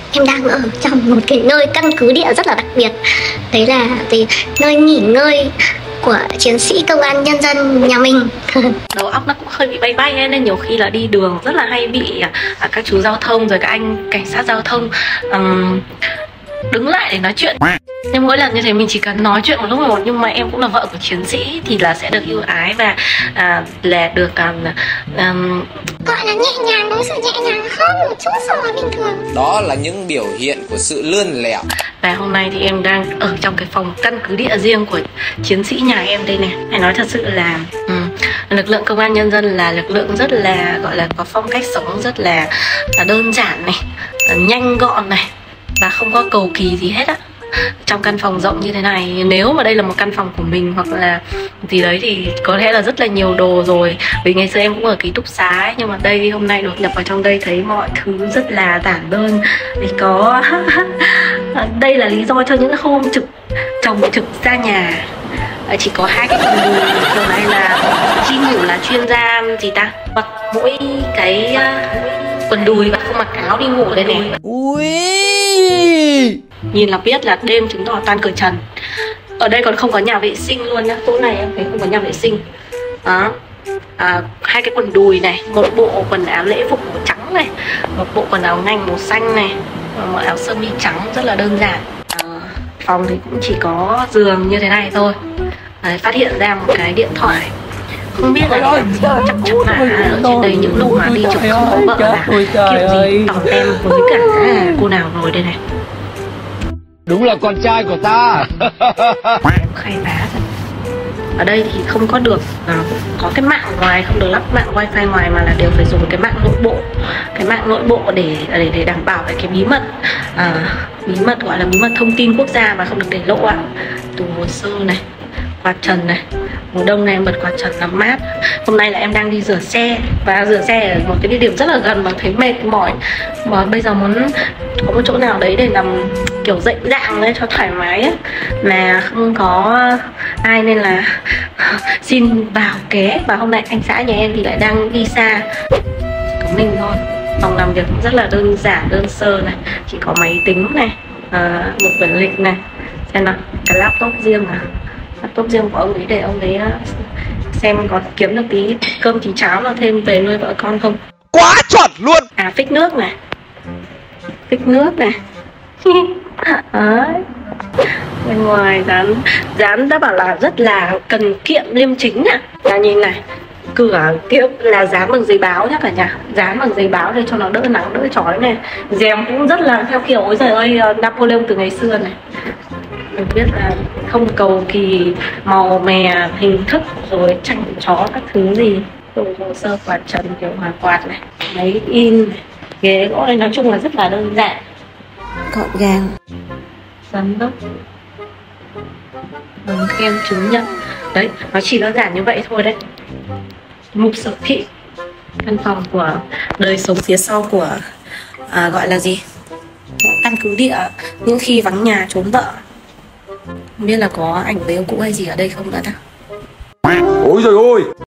Em đang ở trong một cái nơi căn cứ địa rất là đặc biệt. Đấy là nơi nghỉ ngơi của chiến sĩ công an nhân dân nhà mình. Đầu óc nó cũng hơi bị bay bay ấy, nên nhiều khi là đi đường rất là hay bị các chú giao thông rồi các anh cảnh sát giao thông đứng lại để nói chuyện. Nhưng mỗi lần như thế mình chỉ cần nói chuyện một lúc một, nhưng mà em cũng là vợ của chiến sĩ thì là sẽ được ưu ái và là được gọi là nhẹ nhàng, đối xử nhẹ nhàng hơn một chút so với bình thường. Đó là những biểu hiện của sự lươn lẹo. Và hôm nay thì em đang ở trong cái phòng căn cứ địa riêng của chiến sĩ nhà em đây này. Phải nói thật sự là lực lượng công an nhân dân là lực lượng rất là gọi là có phong cách sống rất là đơn giản này, nhanh gọn này, và không có cầu kỳ gì hết á. Trong căn phòng rộng như thế này, nếu mà đây là một căn phòng của mình hoặc là gì đấy thì có lẽ là rất là nhiều đồ rồi. Vì ngày xưa em cũng ở ký túc xá ấy, nhưng mà đây hôm nay đột nhập vào trong đây thấy mọi thứ rất là giản đơn. Thì có đây là lý do cho những hôm chồng trực ra nhà chỉ có 2 cái quần đùi. Kiểu này là khi ngủ là chuyên gia gì ta, mặc mỗi cái quần đùi và không mặc áo đi ngủ đây này. Ui, nhìn là biết là đêm chúng nó toàn cởi trần. Ở đây còn không có nhà vệ sinh luôn nhá. Chỗ này em thấy không có nhà vệ sinh. Đó. 2 cái quần đùi này, một bộ quần áo lễ phục màu trắng này, một bộ quần áo ngành màu xanh này, một áo sơ mi trắng rất là đơn giản. Phòng thì cũng chỉ có giường như thế này thôi. Đấy, phát hiện ra một cái điện thoại. Không biết là chắc là ở trên đây những lúc mà đi chụp không có vợ là kiểu gì tỏ tem với cả cô nào rồi đây này. Đúng là con trai của ta. Em khai phá thật. Ở đây thì không có được có cái mạng ngoài, không được lắp mạng wifi ngoài, mà là đều phải dùng cái mạng nội bộ. Cái mạng nội bộ để đảm bảo cái bí mật, bí mật gọi là bí mật thông tin quốc gia mà không được để lộ ạ. Tủ hồ sơ này, quạt trần này. Mùa đông này em bật quạt trần làm mát. Hôm nay là em đang đi rửa xe, và rửa xe ở một cái địa điểm rất là gần mà thấy mệt mỏi, mà bây giờ muốn có một chỗ nào đấy để nằm kiểu dậy dạng đấy cho thoải mái ấy, mà không có ai nên là xin vào ké. Và hôm nay anh xã nhà em thì lại đang đi xa, chỉ có mình thôi. Phòng làm việc cũng rất là đơn giản, đơn sơ này, chỉ có máy tính này, một quyển lịch này, xem nào, cái laptop riêng laptop riêng của ông ấy để ông ấy xem có kiếm được tí cơm tí cháo là thêm về nuôi vợ con không. quá chuẩn luôn. Phích nước này, phích nước này. Đấy. Bên ngoài dán đã bảo là rất là cần kiệm liêm chính ạ. Là nhìn này, cửa kia là dán bằng giấy báo nhá cả nhà, dán bằng giấy báo để cho nó đỡ nắng đỡ chói này. Rèm cũng rất là theo kiểu ôi giời ơi Napoleon từ ngày xưa này. Mình biết là không cầu kỳ màu mè hình thức rồi tranh chó các thứ gì. Đồ hồ sơ quạt trần kiểu hòa quạt này, máy in này, ghế gỗ này, nói chung là rất là đơn giản, gọn gàng. Giám đốc bằng khen chứng nhận. Đấy, nó chỉ đơn giản như vậy thôi đấy. Mục sở thị, căn phòng của đời sống phía sau của gọi là gì, căn cứ địa những khi vắng nhà trốn vợ. Không biết là có ảnh với ông cũ hay gì ở đây không đã ta. Ôi trời ơi.